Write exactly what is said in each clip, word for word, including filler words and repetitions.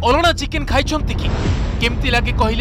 अलना chicken खाई कि केमती लगे कहले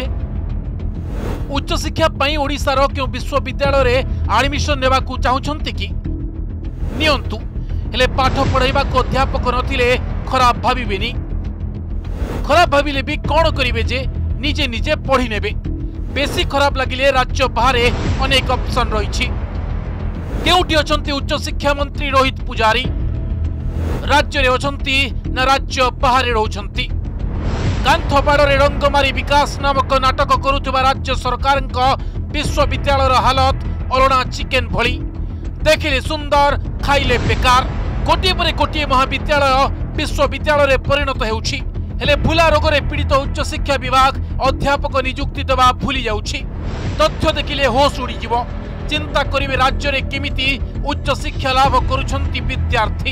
उच्च शिक्षा पाई ओडिशार क्यों विश्वविद्यालय रे एडमिशन नेबा को चाहुछंती कि नियंतु हेले पाठ पढ़ाइबा को अध्यापक नथिले खराब भाबिबेनी खराब भाबिले भी कौन करिवे जे निजे निजे पढ़ी नेबे बेसी खराब लगिले राज्य बाहर अनेक ऑप्शन रही केउटी अछंती उच्च शिक्षा मंत्री रोहित पुजारी राज्य रे अछंती ना राज्य बाहर रहउछंती कांथबाड़े रंगमारी विकास नामक नाटक करुवा राज्य सरकार विश्वविद्यालय हालत अलना चिकेन भली देखिले सुंदर खाइले बेकार गोटे पर गोटे महाविद्यालय विश्वविद्यालय परिणत हेउछि हेले भूला रोग रे पीड़ित उच्च शिक्षा विभाग अध्यापक नियुक्ति देवा भूली जाउछि तथ्य देखिले होश उड़ी जीव चिंता करिवे राज्य रे केमिति उच्च शिक्षा लाभ करुछंती विद्यार्थी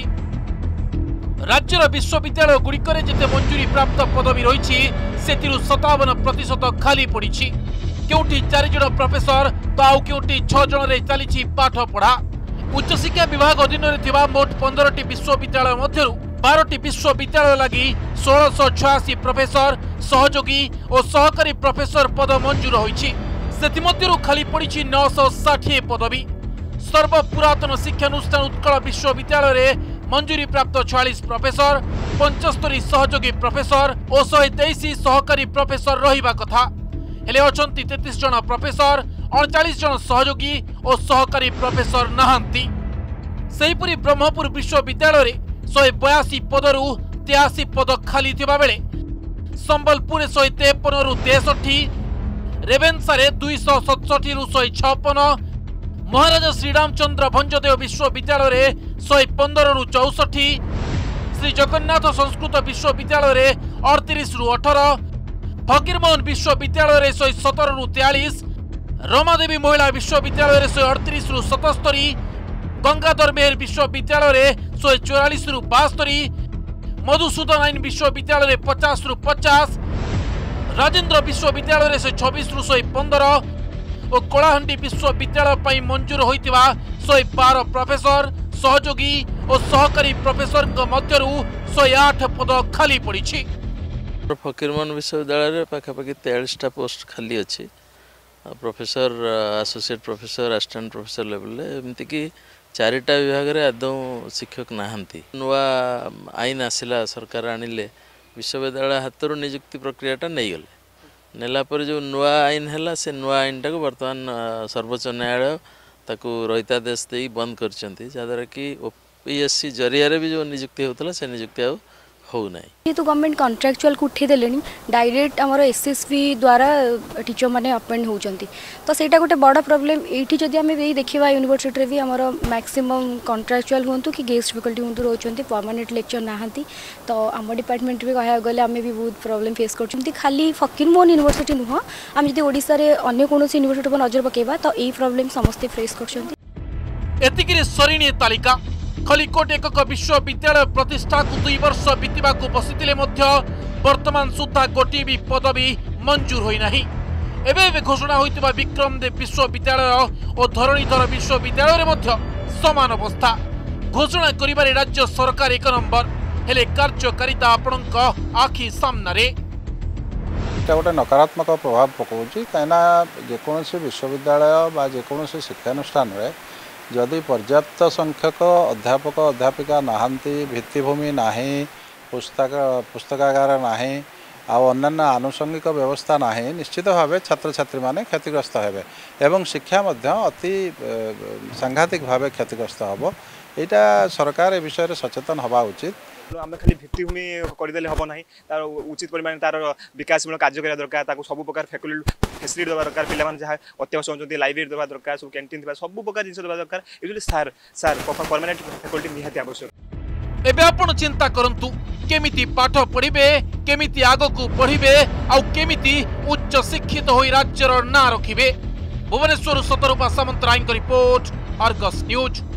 राज्यर विश्वविद्यालय गुड़िकर जिते मंजूरी प्राप्त पदवी रही से सतावन प्रतिशत खाली पड़ी केउटी चार जन प्रोफेसर तो आउ केउटी छह जन रे चली पाठ पढ़ा उच्च शिक्षा विभाग अधीन में मोट पंद्रह टी विश्वविद्यालय मध्यरु बारह टी विश्वविद्यालय लगी सोलह सौ छयासी प्रोफेसर सहयोगी और सहकारी प्रोफेसर पद मंजूर होईछि सेतिमध्यरु खाली पड़ी नौ सौ षाठी पदवी सर्वपुरातन शिक्षानुष्ठान उत्कल विश्वविद्यालय रे मंजूरी प्राप्त छियालीस प्रोफेसर पचहत्तर सहयोगी प्रोफेसर और एक सौ तेईस सहकारी प्रोफेसर रहिबा कथा हेले अछंती तैंतीस जन प्रोफेसर अड़तालीस जन सहयोगी और सहकारी प्रोफेसर नहांती सेहीपरि ब्रह्मपुर विश्वविद्यालय रे एक सौ बयासी पदरु तिरासी पद खाली थिबा बेले संबलपुर एक सौ तिरपन रु तेसठी रेवेन्सा रे दो सौ सड़सठ रु एक सौ छप्पन महाराजा श्रीरामचंद्र भंजदेव विश्वविद्यालय रे एक सौ पंद्रह रु चौसठी श्री जगन्नाथ संस्कृत विश्वविद्यालय रे अड़तीस रु अठारह फकीरमोहन विश्वविद्यालय रे एक सौ सत्रह रु तैंतालीस रमादेवी महिला विश्वविद्यालय रे एक सौ अड़तीस रु सतहत्तर गंगाधर मेहर विश्वविद्यालय रे एक सौ चौवालीस रु बासठ मधुसूदन आईन विश्वविद्यालय रे पचास रु पचास राजेंद्र विश्वविद्यालय रे एक सौ छब्बीस रु एक सौ पंद्रह और कलाहांडी विश्वविद्यालय पर मंजूर होइतिबा एक सौ बारह प्रोफेसर सहयोगी और सहकारी प्रोफेसर मध्यरु एक सौ आठ पद खाली पड़ी फकीरमोहन विश्वविद्यालय रे पाखापाखि तेयालीस टा पोस्ट खाली अच्छी professor associate professor assistant professor level एमती कि चारिटा विभाग रे आदौ शिक्षक नाहंती नुआ आईन आसिला सरकार आनिले विश्वविद्यालय हाथर नियुक्ति प्रक्रियाटा नहीं गले नेला पर जो नुआ आईन है से नुआ आईन टाक बर्तमान सर्वोच्च न्यायालय ताकू रहितादेश दे बंद करछंती जहाँद्वारा कि ओपीएससी जरिया भी जो नियुक्ति होता से नियुक्ति आउ हो नहीं ये तो गवर्नमेंट कॉन्ट्रैक्चुअल को उठे देले डायरेक्ट आमर एसएसवी द्वारा टीचर माने अपॉइंट होचंती तो सेटा गोटे बड़ प्रॉब्लम एठी जदी हमें भी देखिबा यूनिवर्सिटी रे भी हमर मैक्सिमम कॉन्ट्रैक्चुअल होंतु कि गेस्ट फैकल्टी होंतु रोचंती परमानेंट लेक्चर नाहंती तो आम डिपार्टमेंट भी कहया गले हमें भी बहुत प्रॉब्लम फेस करछंती खाली फकीरमोहन यूनिवर्सिटी नुह हम जदी ओडिसा रे अन्य कोनोसी यूनिवर्सिटी पर नजर पकेबा तो एई प्रॉब्लम समस्त फेस करछंती एतिकिरे सरिणी तालिका खलिकोट एकक विश्वविद्यालय प्रतिष्ठा को दुई वर्ष बीतवा को बसीतिले मध्य वर्तमान सुधा गोटे भी पदवी मंजूर होई नाही एबे एबे घोषणा होइतिबा विक्रमदेव विश्वविद्यालय और धरणीधर विश्वविद्यालय रे मध्य समान अवस्था घोषणा करिबारे राज्य सरकार एक नंबर हेले कार्यकारिता आपणक आखि सामना रे गोटे नकारात्मक प्रभाव पकाउछि काइना जेकोनोसी विश्वविद्यालय बा जेकोनोसी शिक्षानुष्ठान रे जदि पर्याप्त संख्यक अध्यापक अध्यापिका नाहंती भित्तिभूमि नाही पुस्तक पुस्तकागार नाही आउ अन्यान्य आनुषंगिक व्यवस्था नाही निश्चित भाव छात्र छात्री माने क्षतिग्रस्त हेबे एवं शिक्षा मध्य अति सांघातिक भाव क्षतिग्रस्त हबो एटा सरकार ए विषय सचेतन हवा उचित आम खाली भित्तिभूमि करदे हम ना तार उचित परिमाण तार विकासमूलक कार्य करा दरकार ताको सब प्रकार फैकल्टी फैसिलिटी देवा दरकार पिलामान जहाँ अत्यावश्यक होती लाइब्रेरी देवा दरकार सब कैंटीन देवा सब प्रकार जिन देवा दरकार यूजुअली सार सार परमानेंट फैकल्टी निहाती आवश्यक एबे आपण चिंता करंतु केमिति पाठ पढ़िबे केमिति आगकू पढ़िबे आउ केमिति उच्च शिक्षित होई राज्यर ना रखिबे Bhubaneswar Satarupa Samantaray report Argus news.